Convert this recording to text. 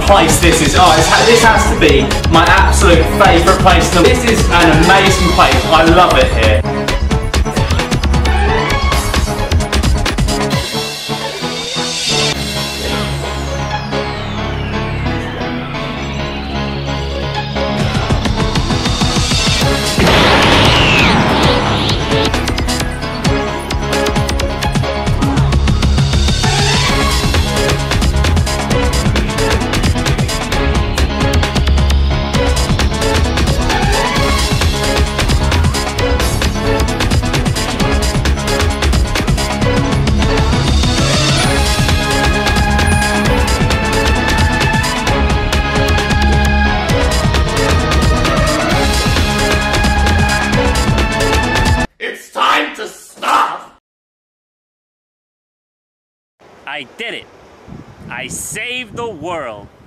place this is. Oh, this has to be my absolute favourite place. This is an amazing place. I love it here. I did it. I saved the world.